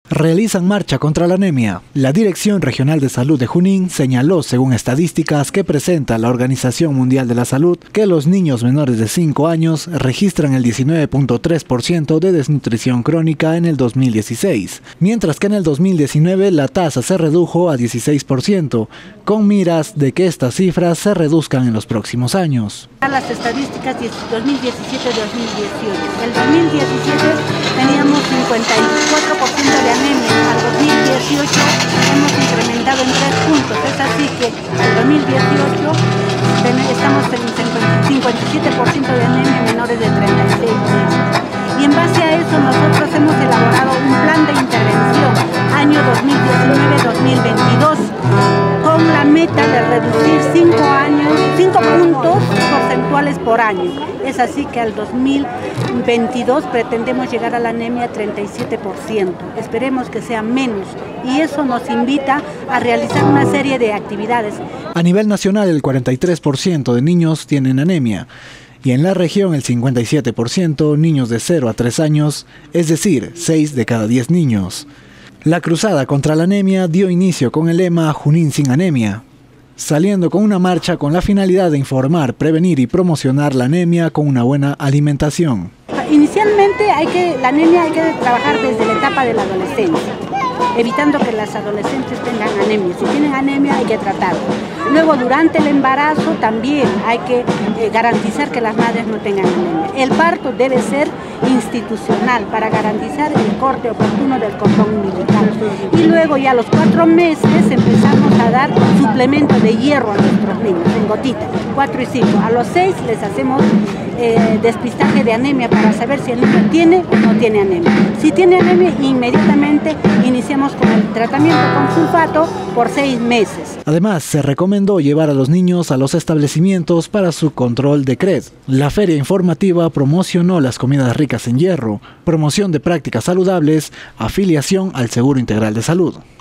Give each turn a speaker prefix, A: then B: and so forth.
A: Realizan marcha contra la anemia. La Dirección Regional de Salud de Junín señaló, según estadísticas que presenta la Organización Mundial de la Salud, que los niños menores de 5 años registran el 19.3% de desnutrición crónica en el 2016, mientras que en el 2019 la tasa se redujo a 16%, con miras de que estas cifras se reduzcan en los próximos años.
B: Las estadísticas 2017-2018. En el 2017 teníamos 54% de anemia, al 2018 hemos incrementado en 3 puntos, es así que al 2018 estamos en 57% de anemia en menores de 36 meses. Y en base a eso nosotros hemos elaborado un plan de intervención año 2019-2022 con la meta de reducir 5 puntos porcentuales por año. Es así que al 2022 pretendemos llegar a la anemia 37%. Esperemos que sea menos y eso nos invita a realizar una serie de actividades.
A: A nivel nacional, el 43% de niños tienen anemia y en la región el 57% niños de 0 a 3 años, es decir, 6 de cada 10 niños. La cruzada contra la anemia dio inicio con el lema Junín sin anemia, saliendo con una marcha con la finalidad de informar, prevenir y promocionar la anemia con una buena alimentación.
B: Inicialmente la anemia hay que trabajar desde la etapa de la adolescencia, evitando que las adolescentes tengan anemia. Si tienen anemia hay que tratarlo. Luego durante el embarazo también hay que garantizar que las madres no tengan anemia. El parto debe ser institucional para garantizar el corte oportuno del cordón umbilical. Y luego ya a los 4 meses empezamos a dar suplemento de hierro a nuestros niños en gotitas, 4 y 5. A los 6 les hacemos despistaje de anemia para saber si el niño tiene o no tiene anemia. Si tiene anemia, inmediatamente iniciamos con el tratamiento con sulfato por 6 meses.
A: Además, se recomendó llevar a los niños a los establecimientos para su control de CRED. La feria informativa promocionó las comidas ricas en hierro, promoción de prácticas saludables, afiliación al Seguro Integral de Salud.